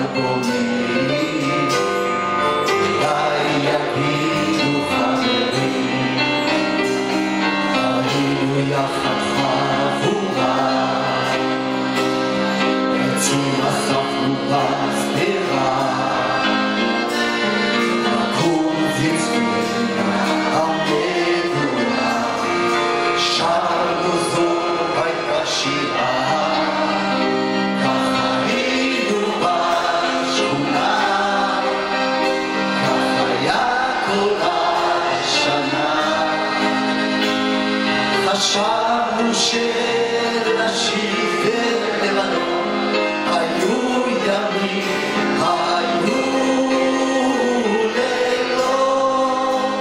אלבומים, אולי יגידו חברים, היינו יחד חבורה, עצים אספנו בשדרה, נקום יצאנו המדורה, שרנו זו הייתה שירה, ככה היינו בשכונה, ככה היה כל השנה, חשבנו שנשיב לבנון, היו ימים, היו לילות,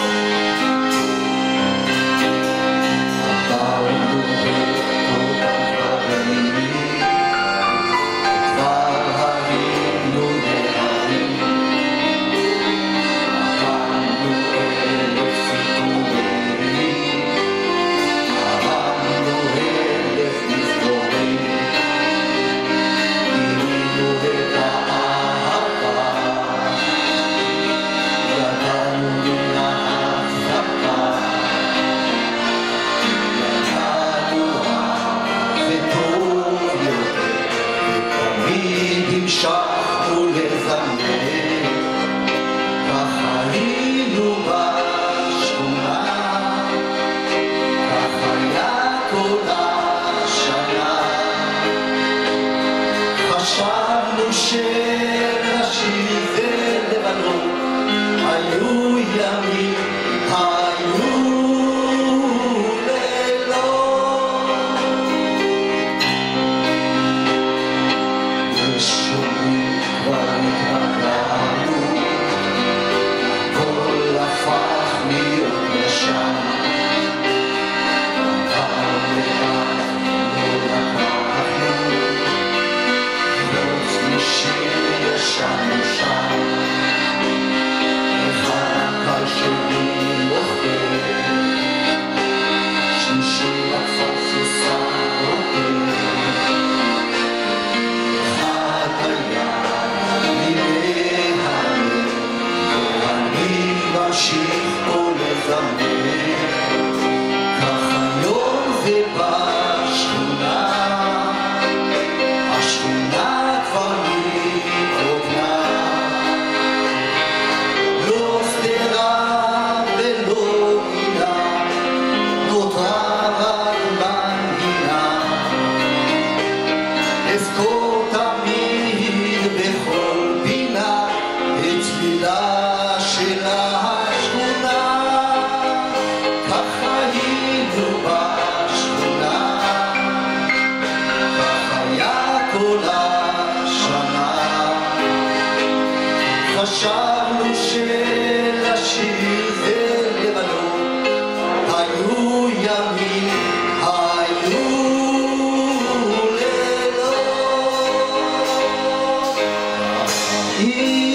עברנו באותם דברים, כבר היינו נערים, עברנו אלף סיפורים, עברנו אלף מסגורים, גילינו את האהבה, ידענו מן ההצלחה, ידענו וטוב יותר, ותמיד המשכנו לזמר, ככה היינו בשכונה, ככה היה כל השנה, חשבנו שנשיב לבנון, היו ימים, היו לילות, ושומעים כבר התרגלנו, הכל הפך להיות ישן, אבל לאט לא לקחנו, חוץ משיר ישנו שם, אחד הקל שלי אוכל, שלישי בכפר סוסה אוכל, אחד היה מיני הלב, ואני ממשיך פה לזמר, ככה יום ובשכונה, השכונה כבר התרוקנה, לא שדרה ולא גינה, נותרה רק מנגינה, אזכור תמיד בכל פינה את צלילה של השכונה, ככה היינו בשכונה, ככה היה כל השנה, חשבנו שלשיר ולבנון, היו ימים, היו לילות,